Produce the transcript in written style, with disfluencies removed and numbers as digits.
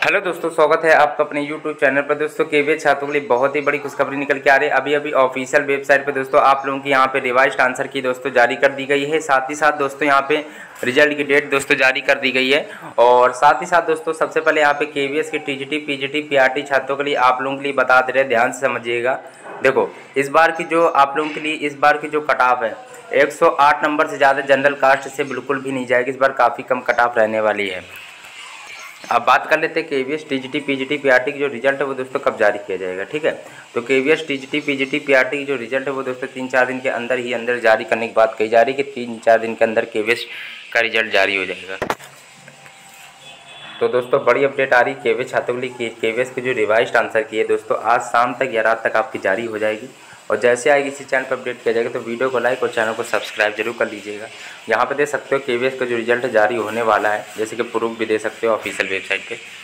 Hello दोस्तों, स्वागत है आपका अपने यूट्यूब चैनल पर। दोस्तों केवीएस छात्रों के लिए बहुत ही बड़ी खुशखबरी निकल के आ रही है। अभी ऑफिशियल वेबसाइट पे दोस्तों आप लोगों की यहाँ पे रिवाइज्ड आंसर की दोस्तों जारी कर दी गई है। साथ ही साथ दोस्तों यहाँ पे रिजल्ट की डेट दोस्तों जारी कर दी गई है। और साथ ही साथ दोस्तों सबसे पहले यहाँ पे केवीएस के टीजीटी पीजीटी पीआरटी छात्रों के लिए आप लोगों के लिए बता दे रहे हैं, ध्यान से समझिएगा। देखो इस बार की जो आप लोगों के लिए इस बार की जो कट ऑफ है 108 नंबर से ज़्यादा जनरल कास्ट से बिल्कुल भी नहीं जाएगी। इस बार काफ़ी कम कट ऑफ रहने वाली है। अब बात कर लेते हैं केवीएस टीजीटी पीजीटी पीआरटी की जो रिजल्ट है वो दोस्तों कब जारी किया जाएगा। ठीक है, तो केवीएस टीजीटी पीजीटी पीआरटी की जो रिजल्ट है वो दोस्तों 3-4 दिन के अंदर जारी करने की बात कही जा रही है कि 3-4 दिन के अंदर केवीएस का रिजल्ट जारी हो जाएगा। तो दोस्तों बड़ी अपडेट आ रही है केवीएस छात्रों के लिए कि केवीएस की जो रिवाइज्ड आंसर की है दोस्तों आज शाम तक या रात तक आपकी जारी हो जाएगी। और जैसे आएगी इसी चैनल पर अपडेट किया जाएगा, तो वीडियो को लाइक और चैनल को सब्सक्राइब जरूर कर लीजिएगा। यहाँ पे देख सकते हो केवीएस का जो रिजल्ट जारी होने वाला है, जैसे कि प्रूफ भी दे सकते हो ऑफिशियल वेबसाइट पे।